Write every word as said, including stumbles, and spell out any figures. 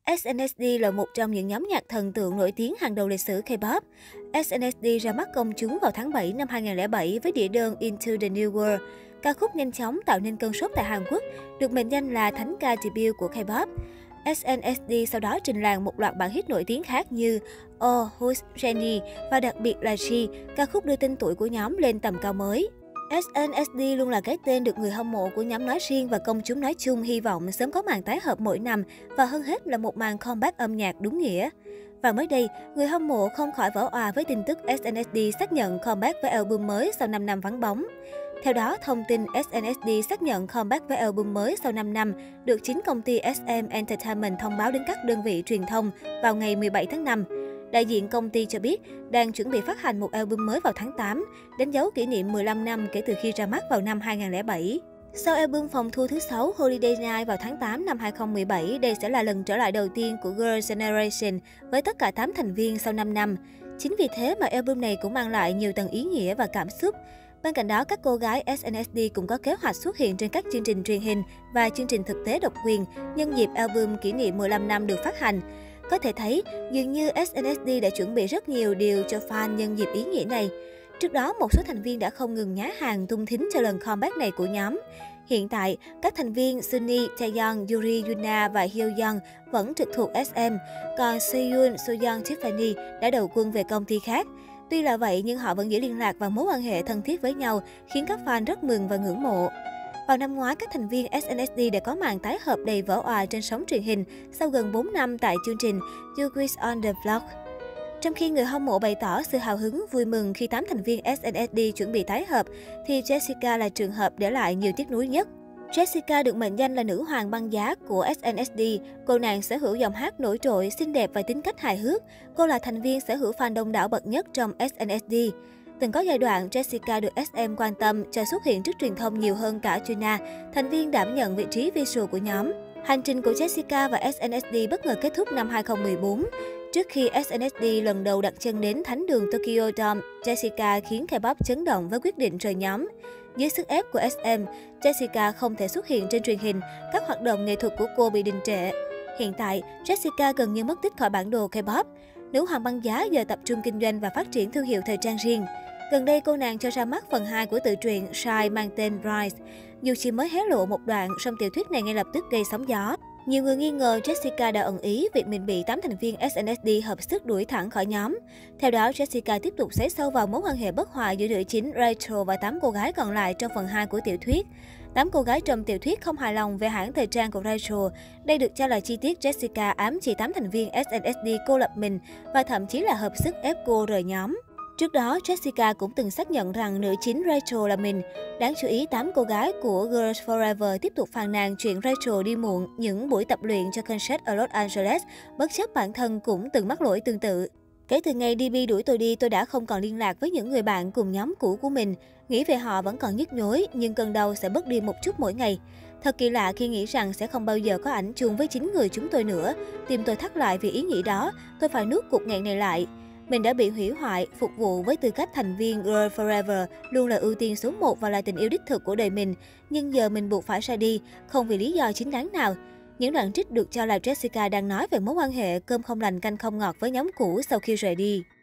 ét en ét đê là một trong những nhóm nhạc thần tượng nổi tiếng hàng đầu lịch sử K-pop. ét en ét đê ra mắt công chúng vào tháng bảy năm hai nghìn không trăm lẻ bảy với đĩa đơn Into the New World. Ca khúc nhanh chóng tạo nên cơn sốt tại Hàn Quốc, được mệnh danh là thánh ca debut của K-pop. ét en ét đê sau đó trình làng một loạt bản hit nổi tiếng khác như Oh, Who's Jennie và đặc biệt là She, ca khúc đưa tên tuổi của nhóm lên tầm cao mới. ét en ét đê luôn là cái tên được người hâm mộ của nhóm nói riêng và công chúng nói chung hy vọng sớm có màn tái hợp mỗi năm và hơn hết là một màn comeback âm nhạc đúng nghĩa. Và mới đây, người hâm mộ không khỏi vỡ òa với tin tức ét en ét đê xác nhận comeback với album mới sau năm năm vắng bóng. Theo đó, thông tin ét en ét đê xác nhận comeback với album mới sau năm năm được chính công ty ét em Entertainment thông báo đến các đơn vị truyền thông vào ngày mười bảy tháng năm. Đại diện công ty cho biết đang chuẩn bị phát hành một album mới vào tháng tám, đánh dấu kỷ niệm mười lăm năm kể từ khi ra mắt vào năm hai nghìn không trăm lẻ bảy. Sau album phòng thu thứ sáu Holiday Night vào tháng tám năm hai nghìn không trăm mười bảy, đây sẽ là lần trở lại đầu tiên của Girls' Generation với tất cả tám thành viên sau năm năm. Chính vì thế mà album này cũng mang lại nhiều tầng ý nghĩa và cảm xúc. Bên cạnh đó, các cô gái ét en ét đê cũng có kế hoạch xuất hiện trên các chương trình truyền hình và chương trình thực tế độc quyền nhân dịp album kỷ niệm mười lăm năm được phát hành. Có thể thấy, dường như ét en ét đê đã chuẩn bị rất nhiều điều cho fan nhân dịp ý nghĩa này. Trước đó, một số thành viên đã không ngừng nhá hàng tung thính cho lần comeback này của nhóm. Hiện tại, các thành viên Sunny, Taeyong, Yuri, Yuna và Hyoyeon vẫn trực thuộc ét em, còn Seyun, Soyeon, Tiffany đã đầu quân về công ty khác. Tuy là vậy nhưng họ vẫn giữ liên lạc và mối quan hệ thân thiết với nhau, khiến các fan rất mừng và ngưỡng mộ. Vào năm ngoái, các thành viên ét en ét đê đã có màn tái hợp đầy vỡ òa trên sóng truyền hình sau gần bốn năm tại chương trình You Quiz on the Block. Trong khi người hâm mộ bày tỏ sự hào hứng, vui mừng khi tám thành viên ét en ét đê chuẩn bị tái hợp, thì Jessica là trường hợp để lại nhiều tiếc nuối nhất. Jessica được mệnh danh là nữ hoàng băng giá của ét en ét đê. Cô nàng sở hữu giọng hát nổi trội, xinh đẹp và tính cách hài hước. Cô là thành viên sở hữu fan đông đảo bậc nhất trong ét en ét đê. Từng có giai đoạn, Jessica được ét em quan tâm cho xuất hiện trước truyền thông nhiều hơn cả Juna, thành viên đảm nhận vị trí visual của nhóm. Hành trình của Jessica và ét en ét đê bất ngờ kết thúc năm hai nghìn không trăm mười bốn. Trước khi ét en ét đê lần đầu đặt chân đến thánh đường Tokyo Dome, Jessica khiến K-pop chấn động với quyết định rời nhóm. Dưới sức ép của ét em, Jessica không thể xuất hiện trên truyền hình, các hoạt động nghệ thuật của cô bị đình trệ. Hiện tại, Jessica gần như mất tích khỏi bản đồ K-pop. Nữ hoàng băng giá giờ tập trung kinh doanh và phát triển thương hiệu thời trang riêng. Gần đây, cô nàng cho ra mắt phần hai của tự truyện Shine mang tên Rise. Dù chỉ mới hé lộ một đoạn, song tiểu thuyết này ngay lập tức gây sóng gió. Nhiều người nghi ngờ Jessica đã ẩn ý việc mình bị tám thành viên ét en ét đê hợp sức đuổi thẳng khỏi nhóm. Theo đó, Jessica tiếp tục xoáy sâu vào mối quan hệ bất hòa giữa nữ chính Rachel và tám cô gái còn lại trong phần hai của tiểu thuyết. Tám cô gái trong tiểu thuyết không hài lòng về hãng thời trang của Rachel. Đây được cho là chi tiết Jessica ám chỉ tám thành viên ét en ét đê cô lập mình và thậm chí là hợp sức ép cô rời nhóm. Trước đó, Jessica cũng từng xác nhận rằng nữ chính Rachel là mình. Đáng chú ý, tám cô gái của Girls Forever tiếp tục phàn nàn chuyện Rachel đi muộn những buổi tập luyện cho concert ở Los Angeles, bất chấp bản thân cũng từng mắc lỗi tương tự. Kể từ ngày đê bê đuổi tôi đi, tôi đã không còn liên lạc với những người bạn cùng nhóm cũ của mình. Nghĩ về họ vẫn còn nhức nhối, nhưng cơn đau sẽ bớt đi một chút mỗi ngày. Thật kỳ lạ khi nghĩ rằng sẽ không bao giờ có ảnh chung với chính người chúng tôi nữa. Tim tôi thắt lại vì ý nghĩ đó, tôi phải nuốt cục nghẹn này lại. Mình đã bị hủy hoại, phục vụ với tư cách thành viên Girl Forever luôn là ưu tiên số một và là tình yêu đích thực của đời mình. Nhưng giờ mình buộc phải ra đi, không vì lý do chính đáng nào. Những đoạn trích được cho là Jessica đang nói về mối quan hệ cơm không lành canh không ngọt với nhóm cũ sau khi rời đi.